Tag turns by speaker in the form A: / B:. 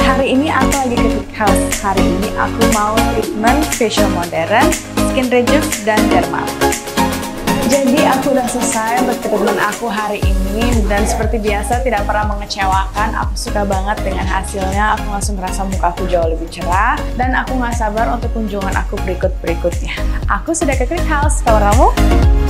A: Hari ini aku lagi ke Quick House. Hari ini aku mau treatment facial modern, skin rejuve, dan derma. Jadi aku udah selesai untuk treatment aku hari ini, dan seperti biasa tidak pernah mengecewakan. Aku suka banget dengan hasilnya. Aku langsung merasa muka aku jauh lebih cerah, dan aku nggak sabar untuk kunjungan aku berikutnya. Aku sudah ke Quick House. Kalau kamu?